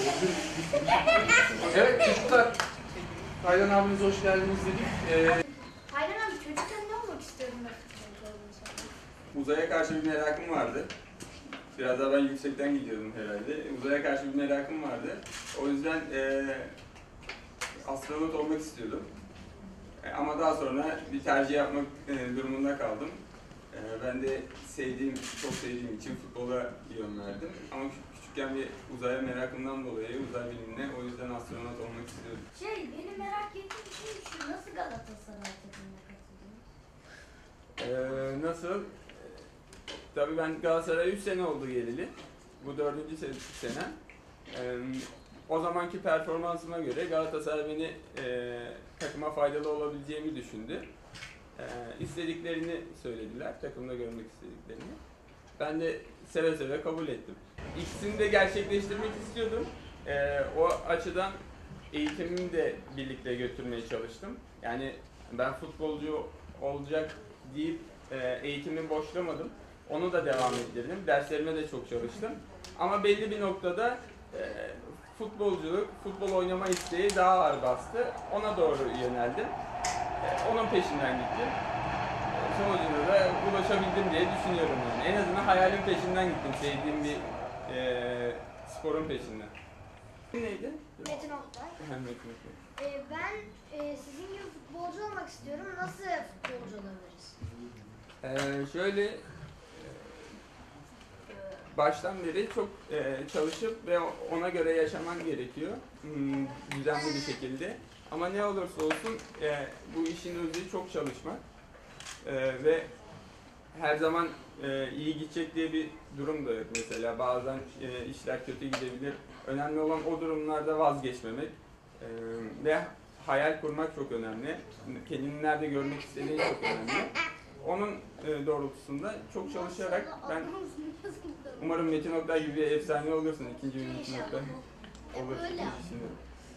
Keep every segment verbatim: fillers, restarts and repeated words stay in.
Evet çocuklar, Taylan abinize hoş geldiniz dedik. Ee, Taylan abi çocukken ne olmak istiyordun da? Uzaya karşı bir merakım vardı. Biraz daha ben yüksekten gidiyordum herhalde. Uzaya karşı bir merakım vardı. O yüzden e, astronot olmak istiyordum. E, ama daha sonra bir tercih yapmak e, durumunda kaldım. E, ben de sevdiğim, çok sevdiğim için futbola yön verdim. Ama küçükken bir uzaya merakımdan dolayı uzay bilimine, o yüzden astronot olmak istiyordum. Şey, benim merak ettiğim şey şu, nasıl Galatasaray takımına katıldınız? E, nasıl? Tabii ben Galatasaray'a üç sene oldu geleli. Bu dördüncü sene. Ee, o zamanki performansıma göre Galatasaray beni e, takıma faydalı olabileceğimi düşündü. E, istediklerini söylediler, takımda görmek istediklerini. Ben de seve seve kabul ettim. İkisini de gerçekleştirmek istiyordum. E, o açıdan eğitimimi de birlikte götürmeye çalıştım. Yani ben futbolcu olacak deyip e, eğitimimi boşlamadım. Onu da devam ettirdim. Derslerime de çok çalıştım. Ama belli bir noktada e, futbolculuk, futbol oynama isteği daha ağır bastı. Ona doğru yöneldim. E, onun peşinden gittim. E, sonucunda da ulaşabildim diye düşünüyorum yani. En azından hayalin peşinden gittim. Sevdiğim bir e, sporun peşinden. Neydi? Metin Oktay. Metin Oktay. Ee, ben e, sizin gibi futbolcu olmak istiyorum. Nasıl futbolcu olabiliriz? Ee, şöyle baştan beri çok e, çalışıp ve ona göre yaşaman gerekiyor hmm, düzenli bir şekilde. Ama ne olursa olsun e, bu işin özü çok çalışmak e, ve her zaman e, iyi gidecek diye bir durum da yok mesela. Bazen e, işler kötü gidebilir. Önemli olan o durumlarda vazgeçmemek e, ve hayal kurmak çok önemli. Kendini nerede görmek istediğin çok önemli. Onun e, doğrultusunda çok çalışarak ben umarım Metin Oktay gibi bir efsane olursun. İkinci bir Metin Oktay olursun diye düşünüyorum.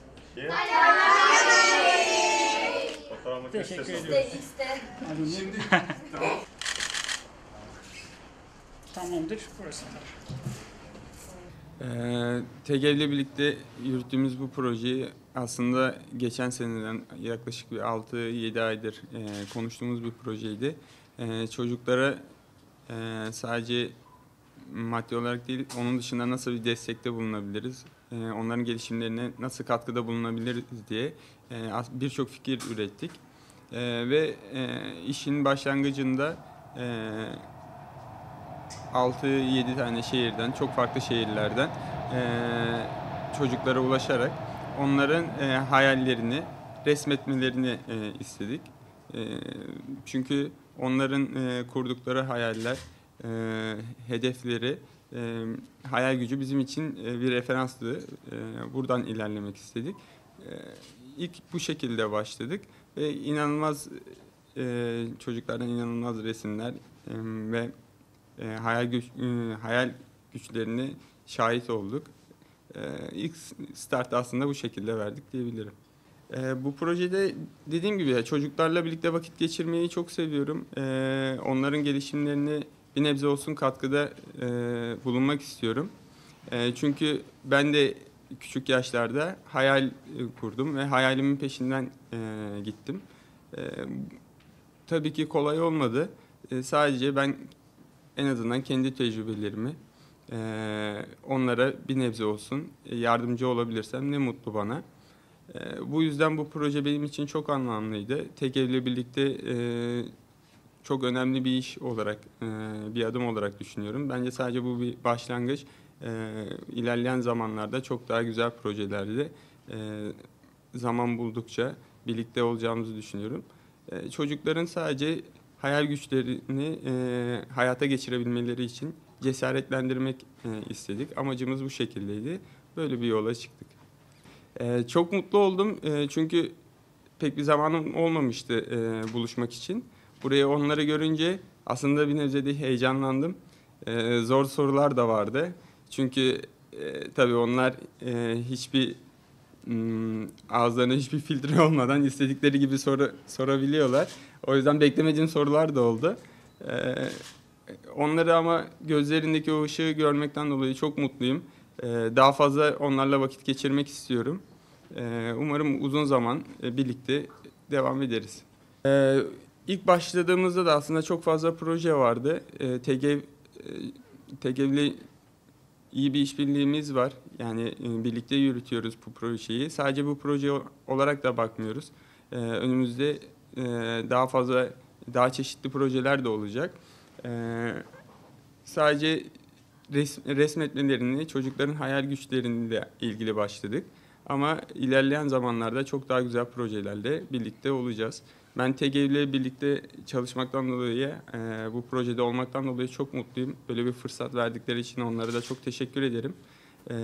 Teşekkür ediyoruz. İşte, işte. şimdi Tamamdır. Burası. Ee, TEGEV ile birlikte yürüttüğümüz bu projeyi aslında geçen seneden yaklaşık bir altı yedi aydır e, konuştuğumuz bir projeydi. E, çocuklara e, sadece maddi olarak değil, onun dışında nasıl bir destekte bulunabiliriz, e, onların gelişimlerine nasıl katkıda bulunabiliriz diye e, birçok fikir ürettik. E, ve e, işin başlangıcında e, altı yedi tane şehirden, çok farklı şehirlerden e, çocuklara ulaşarak onların e, hayallerini resmetmelerini e, istedik. E, çünkü onların e, kurdukları hayaller, e, hedefleri, e, hayal gücü bizim için e, bir referanstı. E, buradan ilerlemek istedik. E, ilk bu şekilde başladık ve inanılmaz e, çocuklardan inanılmaz resimler e, ve e, hayal güç, e, hayal güçlerini şahit olduk. E, ilk start aslında bu şekilde verdik diyebilirim. E, bu projede dediğim gibi çocuklarla birlikte vakit geçirmeyi çok seviyorum. E, onların gelişimlerini bir nebze olsun katkıda e, bulunmak istiyorum. E, çünkü ben de küçük yaşlarda hayal e, kurdum ve hayalimin peşinden e, gittim. E, tabii ki kolay olmadı. E, sadece ben en azından kendi tecrübelerimi e, onlara bir nebze olsun yardımcı olabilirsem ne mutlu bana. E, bu yüzden bu proje benim için çok anlamlıydı. TEGEV ile birlikte e, çok önemli bir iş olarak, e, bir adım olarak düşünüyorum. Bence sadece bu bir başlangıç. E, ilerleyen zamanlarda çok daha güzel projelerde e, zaman buldukça birlikte olacağımızı düşünüyorum. E, çocukların sadece hayal güçlerini e, hayata geçirebilmeleri için cesaretlendirmek e, istedik. Amacımız bu şekildeydi. Böyle bir yola çıktık. E, çok mutlu oldum e, çünkü pek bir zamanım olmamıştı e, buluşmak için. Buraya onları görünce aslında bir nebze de heyecanlandım. E, zor sorular da vardı. Çünkü e, tabii onlar e, hiçbir m, ağızlarına hiçbir filtre olmadan istedikleri gibi soru sorabiliyorlar. O yüzden beklemediğim sorular da oldu. E, onları ama gözlerindeki o ışığı görmekten dolayı çok mutluyum. Ee, daha fazla onlarla vakit geçirmek istiyorum. Ee, umarım uzun zaman e, birlikte devam ederiz. Ee, ilk başladığımızda da aslında çok fazla proje vardı. Ee, TEGEV, e, TEGEV'le iyi bir işbirliğimiz var. Yani e, birlikte yürütüyoruz bu projeyi. Sadece bu proje olarak da bakmıyoruz. Ee, önümüzde e, daha fazla, daha çeşitli projeler de olacak. Ee, sadece res, resmetmelerini, çocukların hayal güçleriyle ilgili başladık. Ama ilerleyen zamanlarda çok daha güzel projelerle birlikte olacağız. Ben TEGEV ile birlikte çalışmaktan dolayı, e, bu projede olmaktan dolayı çok mutluyum. Böyle bir fırsat verdikleri için onlara da çok teşekkür ederim. E,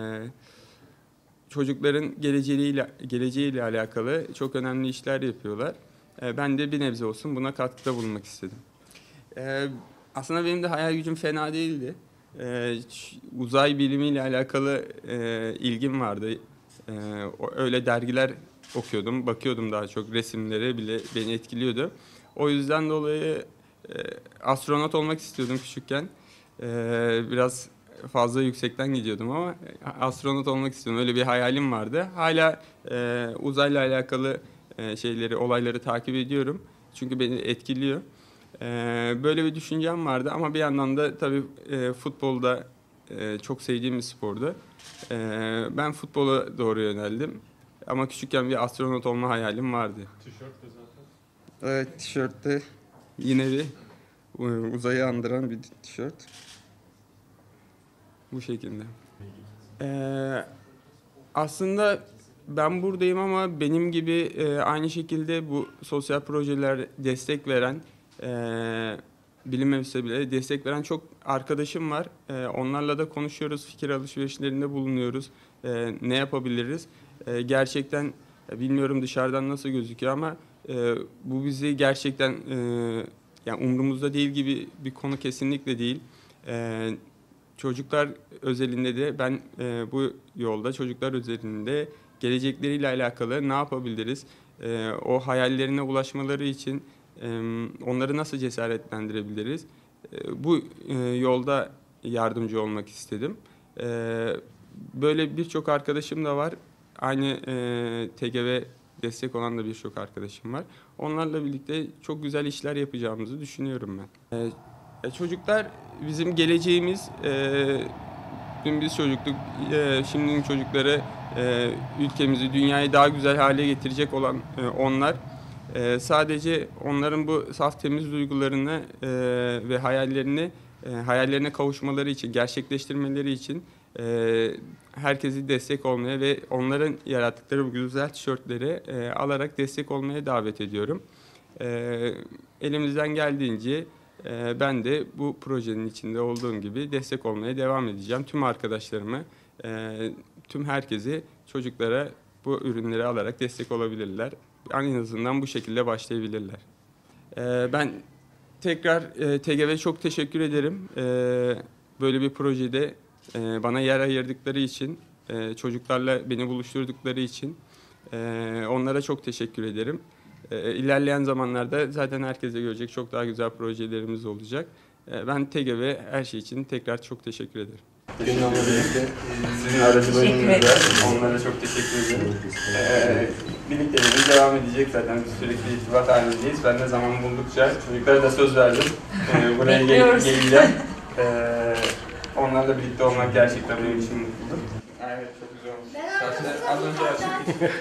çocukların geleceğiyle, geleceğiyle alakalı çok önemli işler yapıyorlar. E, ben de bir nebze olsun buna katkıda bulunmak istedim. E, aslında benim de hayal gücüm fena değildi. E, uzay bilimiyle alakalı e, ilgim vardı. E, öyle dergiler okuyordum, bakıyordum daha çok, resimlere bile beni etkiliyordu. O yüzden dolayı e, astronot olmak istiyordum küçükken. E, biraz fazla yüksekten gidiyordum ama astronot olmak istiyordum. Öyle bir hayalim vardı. Hala e, uzayla alakalı e, şeyleri, olayları takip ediyorum. Çünkü beni etkiliyor. E, böyle bir düşüncem vardı ama bir yandan da tabii e, futbolda e, çok sevdiğim bir spordu. E, ben futbola doğru yöneldim. Ama küçükken bir astronot olma hayalim vardı. Tişört de zaten. Evet, tişörtte yine bir uzayı andıran bir tişört. Bu şekilde. Ee, aslında ben buradayım ama benim gibi e, aynı şekilde bu sosyal projeler destek veren, e, bilinmese bile destek veren çok arkadaşım var. E, onlarla da konuşuyoruz, fikir alışverişlerinde bulunuyoruz. E, ne yapabiliriz? E, gerçekten bilmiyorum dışarıdan nasıl gözüküyor ama e, bu bizi gerçekten e, yani umurumuzda değil gibi bir konu kesinlikle değil. E, çocuklar özelinde de ben e, bu yolda çocuklar özelinde gelecekleriyle alakalı ne yapabiliriz? E, o hayallerine ulaşmaları için e, onları nasıl cesaretlendirebiliriz? E, bu e, yolda yardımcı olmak istedim. E, böyle birçok arkadaşım da var. Aynı e, TEGEV'e destek olan da birçok arkadaşım var. Onlarla birlikte çok güzel işler yapacağımızı düşünüyorum ben. E, e, çocuklar bizim geleceğimiz. E, dün biz çocuktuk, e, şimdinin çocukları e, ülkemizi, dünyayı daha güzel hale getirecek olan e, onlar. E, sadece onların bu saf temiz duygularını e, ve hayallerini, e, hayallerine kavuşmaları için, gerçekleştirmeleri için e, herkesi destek olmaya ve onların yarattıkları bu güzel tişörtleri e, alarak destek olmaya davet ediyorum. E, elimizden geldiğince e, ben de bu projenin içinde olduğum gibi destek olmaya devam edeceğim. Tüm arkadaşlarımı, e, tüm herkesi çocuklara bu ürünleri alarak destek olabilirler. En azından bu şekilde başlayabilirler. E, ben tekrar e, TEGEV'e çok teşekkür ederim. E, böyle bir projede e, bana yer ayırdıkları için, e, çocuklarla beni buluşturdukları için e, onlara çok teşekkür ederim. E, ilerleyen zamanlarda zaten herkese görecek çok daha güzel projelerimiz olacak. E, ben TEGEV'e her şey için tekrar çok teşekkür ederim. Benimle birlikte sizin aracılığınızla onlara çok teşekkür ederim. Ee, birlikteliğimiz devam edecek zaten, sürekli irtibat halindeyiz. Ben de zaman buldukça çocuklara da söz verdim. Ee, buraya gel geleceğim. Ee, onlarla birlikte olmak gerçekten benim için mutluluk. Evet, çok güzel olmuş. Zaten az önce açık.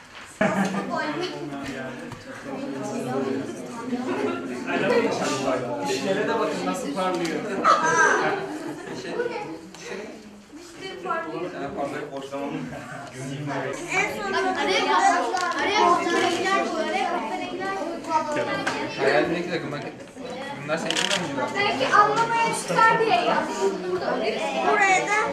Şişlere de bakın nasıl parlıyor. En son araya araya renkler koy. Araya renkler koy. Hayalindeki takım bak. Bunlar senin için mi acaba? Belki anlamaya çıkar diye yazdım. Buraya da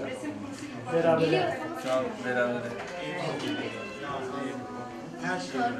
Şu an beraber.